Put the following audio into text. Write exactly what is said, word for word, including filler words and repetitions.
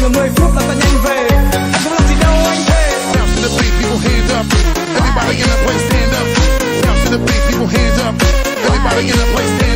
chừng mười phút là ta nhanh về. Anh không làm gì đâu anh thề. Bounce to the beat, people hands up. Everybody in the place stand up. Bounce to the beat, people hands up. Everybody in the place stand up.